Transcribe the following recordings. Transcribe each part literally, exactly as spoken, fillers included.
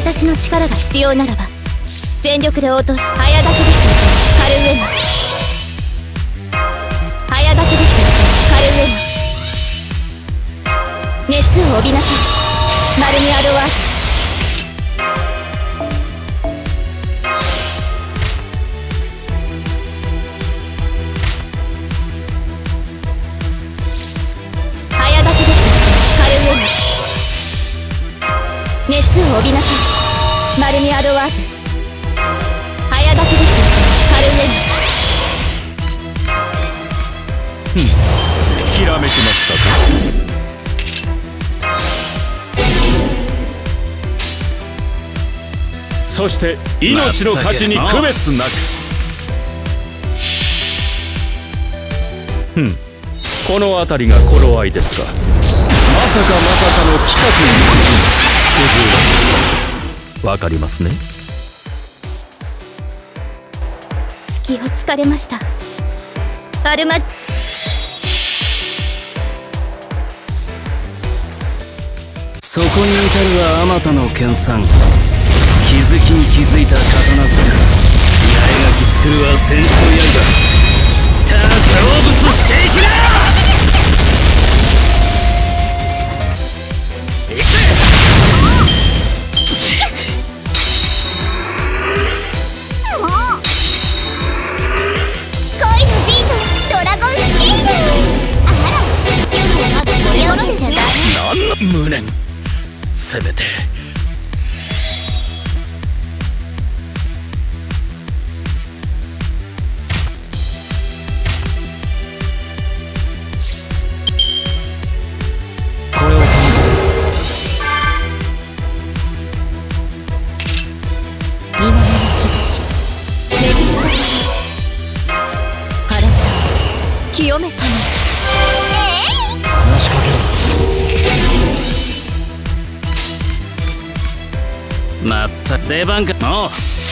私の力が必要ならば全力で応答し、早炊きですよカルウェナ。早炊きですよカルウェナ。熱を帯びなさいマルミアロワーズ。早炊きですよカルウェナ。熱を帯びなさいマルミアロワーズ。早炊きですよカルウェナ。 ふん、ひらめきましたか。そして命の価値に区別なく。ふん、この辺りが頃合いですか。まさかまさかの近くにごじゅうろくです。わかりますね。 隙を突かれましたアルマ。 そこに至るはあまたの研鑽。気づきに気づいた刀塚。八重垣作るは戦士の刃。知ったら成仏していきな。行くぜ。 もう恋のビートドラゴンスケール。あら夜はまだこれを見ちゃダメ。 何の無念。せめてこれを試させ。 今の日差し巡り合い腹が清めたの。 話しかけろ。まったく出番か。おう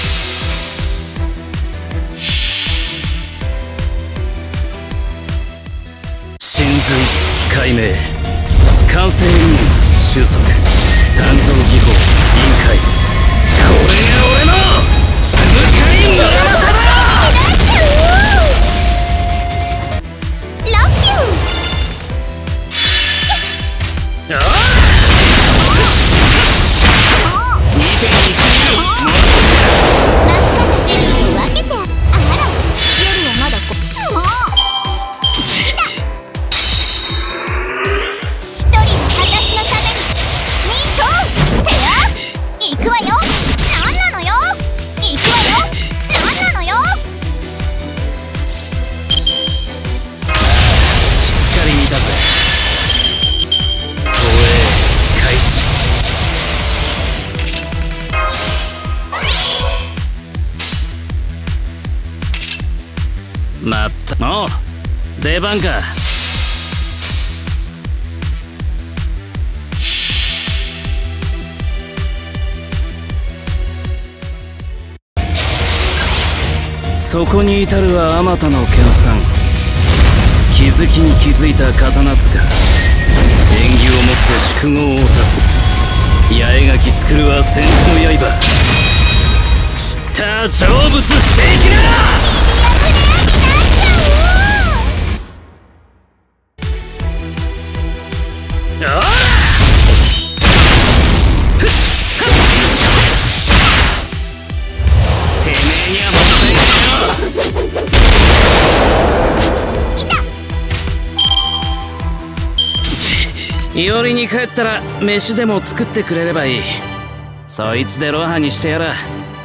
真髄解明完成因縁収束鍛造技法委員会。これが俺の向かいの長さだ。 ラッキュー。 ああ真っ赤なゼリーを分けて。あら夜はまだこもう来た。一人は私のためにミントてや行くわよ。なんなのよ行くわよ。なんなのよ。 しっかり見たぜ。投影開始。まったおう出番か。そこに至るはあまたの研鑽。気づきに気づいた刀塚。縁起をもって宿業を断つ。八重垣作るは戦士の刃。知った成仏していきな。ああてめえにはもったいないよ。伊織に帰ったら飯でも作ってくれればいい。そいつでロハにしてやら。